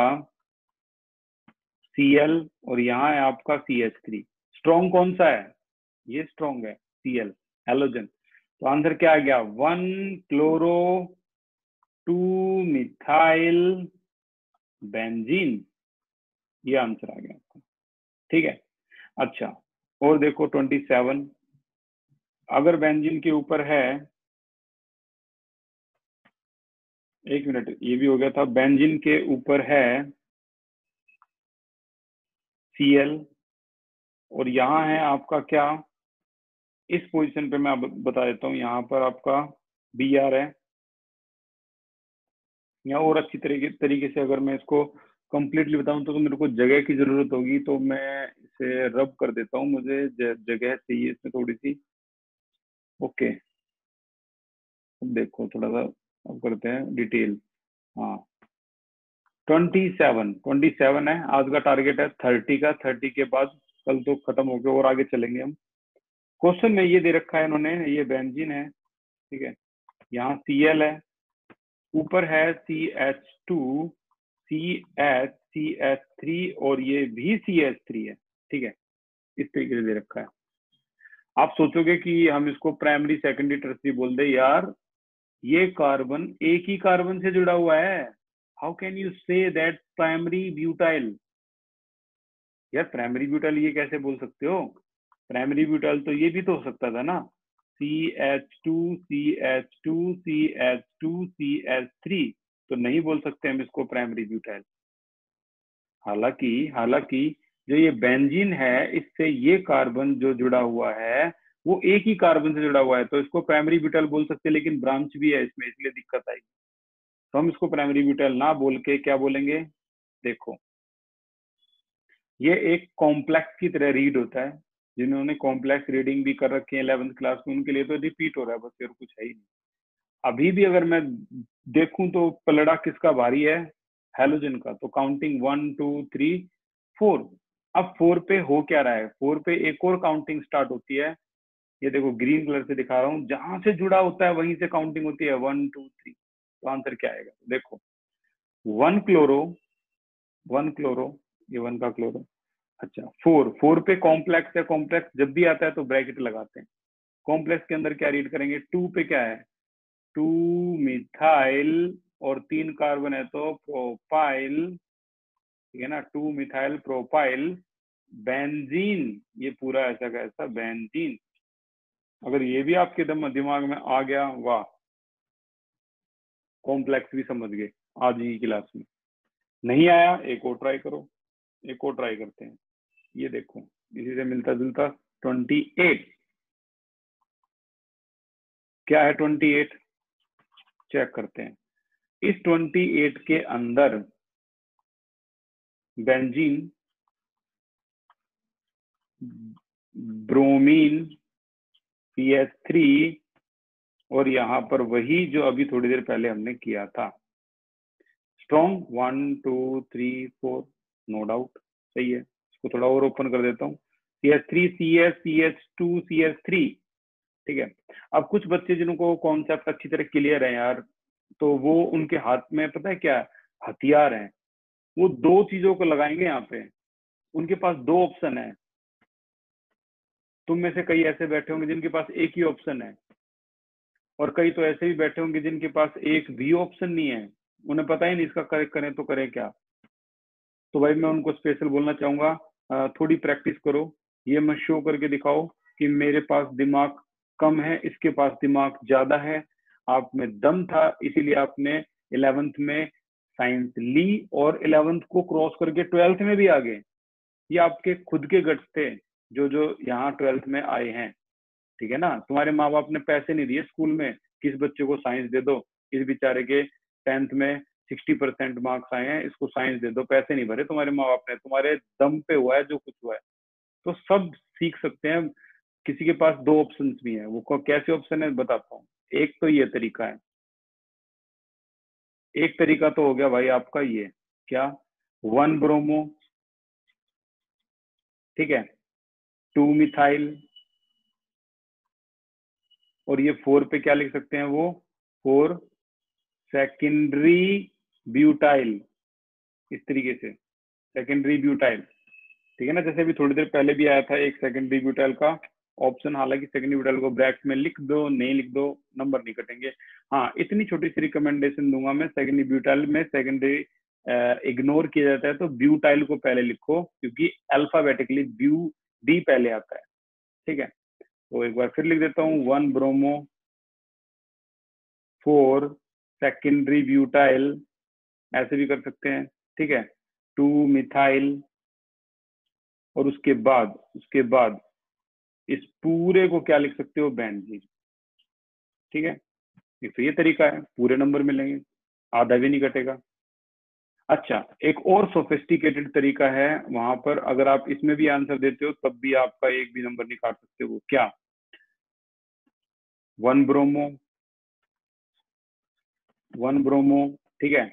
Cl और यहाँ है आपका CH3। स्ट्रॉन्ग कौन सा है? ये स्ट्रॉन्ग है Cl, हैलोजन। तो आंसर क्या आ गया? 1 क्लोरो 2 मिथाइल बेंजीन। ये आंसर आ गया आपका। ठीक है। अच्छा, और देखो 27, अगर बेंजीन के ऊपर है, एक मिनट, ये भी हो गया था। बेंजीन के ऊपर है Cl और यहाँ है आपका क्या? इस पोजीशन पे मैं अब बता देता हूँ, यहाँ पर आपका Br है। या और अच्छी तरीके से अगर मैं इसको कंप्लीटली बताऊं तो मेरे को जगह की जरूरत होगी, तो मैं इसे रब कर देता हूँ। मुझे जगह चाहिए इसमें थोड़ी सी। ओके, अब देखो थोड़ा सा अब करते हैं डिटेल। हाँ, 27 है आज का टारगेट है। 30 का, 30 के बाद कल तो खत्म हो गया और आगे चलेंगे हम। क्वेश्चन में ये दे रखा है इन्होंने, ये बेंजीन है, ठीक है, यहाँ Cl है, ऊपर है CH2 CH3 और ये भी CH3 है। ठीक है, इस तरीके से दे रखा है। आप सोचोगे कि हम इसको प्राइमरी सेकेंडरी टर्सरी बोल दे, यार ये कार्बन एक ही कार्बन से जुड़ा हुआ है। How can you say that primary butyl? यार प्राइमरी ब्यूटाइल ये कैसे बोल सकते हो? प्राइमरी ब्यूटाइल तो ये भी तो हो सकता था ना, CH2 CH2 CH2 CH3। तो नहीं बोल सकते हम इसको प्राइमरी ब्यूटाइल। हालांकि जो ये बेंजीन है, इससे ये कार्बन जो जुड़ा हुआ है वो एक ही कार्बन से जुड़ा हुआ है, तो इसको प्राइमरी ब्यूटाइल बोल सकते हैं, लेकिन ब्रांच भी है इसमें, इसलिए दिक्कत आएगी। तो हम इसको प्राइमरी ब्यूटाइल ना बोल के क्या बोलेंगे? देखो, ये एक कॉम्प्लेक्स की तरह रीड होता है। जिन्होंने कॉम्प्लेक्स रीडिंग भी कर रखी है 11th क्लास में, उनके लिए तो रिपीट हो रहा है बस, और कुछ है ही नहीं। अभी भी अगर मैं देखूं तो पलड़ा किसका भारी है? हैलोजन का। तो काउंटिंग 1 2 3 4। अब 4 पे हो क्या रहा है? 4 पे एक और काउंटिंग स्टार्ट होती है। ये देखो ग्रीन कलर से दिखा रहा हूँ, जहां से जुड़ा होता है वहीं से काउंटिंग होती है 1 2 3। तो आंसर क्या आएगा? देखो 1 क्लोरो, 1 क्लोरो, ये 1 का क्लोरो। अच्छा, 4 पे कॉम्प्लेक्स है। कॉम्प्लेक्स जब भी आता है तो ब्रैकेट लगाते हैं। कॉम्प्लेक्स के अंदर क्या रीड करेंगे? 2 पे क्या है? 2 मिथाइल और 3 कार्बन है तो प्रोपाइल, ठीक है ना, 2 मिथाइल प्रोपाइल बेंजीन। ये पूरा ऐसा का ऐसा बेंजीन। अगर ये भी आपके दिमाग में आ गया, वाह, कॉम्प्लेक्स भी समझ गए आज ही क्लास में। नहीं आया, एक और ट्राई करो, एक और ट्राई करते हैं। ये देखो इसी से मिलता जुलता 28। क्या है 28? चेक करते हैं। इस 28 के अंदर बेंजीन, ब्रोमीन, CH3 और यहाँ पर वही जो अभी थोड़ी देर पहले हमने किया था। स्ट्रॉन्ग 1 2 3 4 नो डाउट सही है। इसको थोड़ा और ओपन कर देता हूँ। CH3 CS CH2 CH3 ठीक है। अब कुछ बच्चे जिनको कॉन्सेप्ट अच्छी तरह क्लियर है यार, तो वो उनके हाथ में पता है क्या हथियार है, वो दो चीजों को लगाएंगे यहाँ पे। उनके पास दो ऑप्शन है। तुम में से कई ऐसे बैठे होंगे जिनके पास एक ही ऑप्शन है, और कई तो ऐसे भी बैठे होंगे जिनके पास एक भी ऑप्शन नहीं है, उन्हें पता ही नहीं इसका करें तो करें क्या। तो भाई मैं उनको स्पेशल बोलना चाहूंगा, थोड़ी प्रैक्टिस करो, ये मत शो करके दिखाओ कि मेरे पास दिमाग कम है, इसके पास दिमाग ज्यादा है। आप में दम था इसीलिए आपने 11th में साइंस ली और 11th को क्रॉस करके 12th में भी आ गए। ये आपके खुद के गट्स थे जो जो यहाँ 12th में आए हैं, ठीक है ना। तुम्हारे माँ बाप ने पैसे नहीं दिए स्कूल में किस बच्चे को साइंस दे दो, इस बेचारे के 10th में 60% मार्क्स आए हैं, इसको साइंस दे दो, पैसे नहीं भरे तुम्हारे माँ बाप ने, तुम्हारे दम पे हुआ है जो कुछ हुआ है। तो सब सीख सकते हैं। किसी के पास दो ऑप्शंस भी हैं, वो कैसे ऑप्शन है बताता हूँ। एक तो ये तरीका है, एक तरीका तो हो गया भाई आपका ये क्या 1 ब्रोमो, ठीक है, 2 मिथाइल, और ये 4 पे क्या लिख सकते हैं वो 4 सेकेंडरी ब्यूटाइल, इस तरीके से सेकेंडरी ब्यूटाइल, ठीक है ना। जैसे अभी थोड़ी देर पहले भी आया था एक सेकेंडरी ब्यूटाइल का ऑप्शन, हालांकि सेकेंडरी ब्यूटाइल को ब्रैकेट में लिख दो, नहीं लिख दो नंबर नहीं कटेंगे। हाँ इतनी छोटी सी रिकमेंडेशन दूंगा मैं, सेकेंडरी ब्यूटाइल में सेकेंडरी इग्नोर किया जाता है तो ब्यूटाइल को पहले लिखो, क्योंकि अल्फाबेटिकली ब्यू डी पहले आता है, ठीक है। तो एक बार फिर लिख देता हूँ 1 ब्रोमो 4 सेकेंडरी ब्यूटाइल, ऐसे भी कर सकते हैं, ठीक है, 2 मिथाइल, और उसके बाद इस पूरे को क्या लिख सकते हो बेंजीन, ठीक है। एक तो ये तरीका है, पूरे नंबर मिलेंगे, आधा भी नहीं कटेगा। अच्छा एक और सोफिस्टिकेटेड तरीका है, वहां पर अगर आप इसमें भी आंसर देते हो तब भी आपका एक भी नंबर नहीं काट सकते हो। क्या 1 ब्रोमो, ठीक है,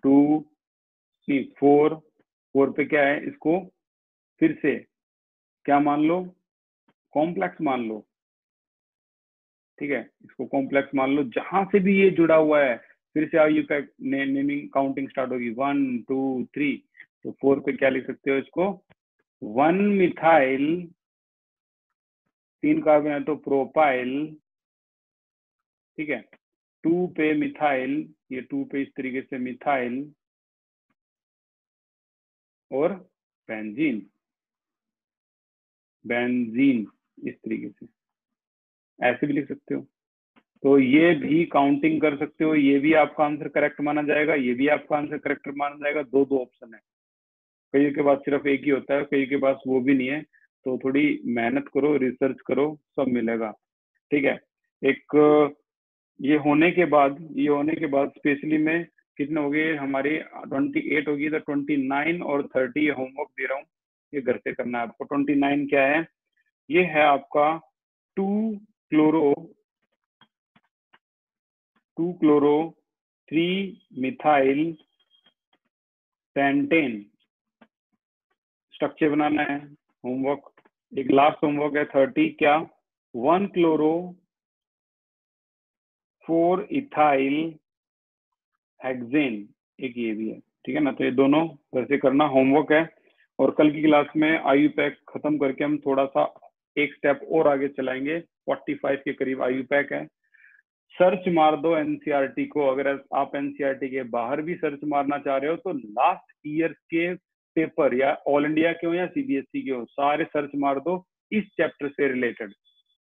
4 पे क्या है, इसको फिर से क्या मान लो, कॉम्प्लेक्स मान लो, ठीक है, इसको कॉम्प्लेक्स मान लो। जहां से भी ये जुड़ा हुआ है फिर से आयु पैक नेमिंग काउंटिंग स्टार्ट होगी 1 2 3। तो 4 पे क्या लिख सकते हो इसको 1 मिथाइल, 3 कार्बन है तो प्रोपाइल, ठीक है, 2 पे मिथाइल, ये 2 पे इस तरीके से मिथाइल और बेंजीन इस तरीके से ऐसे भी लिख सकते हो। तो ये भी काउंटिंग कर सकते हो, ये भी आपका आंसर करेक्ट माना जाएगा, ये भी आपका आंसर करेक्ट माना जाएगा। दो ऑप्शन है, कई के पास सिर्फ एक ही होता है, कई के पास वो भी नहीं है। तो थोड़ी मेहनत करो, रिसर्च करो, सब मिलेगा, ठीक है। एक ये होने के बाद स्पेशली में कितने हो गए हमारे 28 होगी, तो 29 और 30 होमवर्क दे रहा हूँ, ये घर से करना है आपको। 29 क्या है, ये है आपका 2 क्लोरो 3 मिथाइल पेंटेन स्ट्रक्चर बनाना है, होमवर्क। एक लास्ट होमवर्क है 30 क्या 1 क्लोरो 4 इथाइल हेक्सेन, एक ये भी है, ठीक है ना। तो ये दोनों वैसे करना होमवर्क है। और कल की क्लास में आयु पैक खत्म करके हम थोड़ा सा एक स्टेप और आगे चलाएंगे, 45 के करीब आयु पैक है। सर्च मार दो एनसीईआरटी को, अगर आप एनसीईआरटी के बाहर भी सर्च मारना चाह रहे हो तो लास्ट ईयर के पेपर या ऑल इंडिया के हो या सीबीएसई के हो, सारे सर्च मार दो इस चैप्टर से रिलेटेड।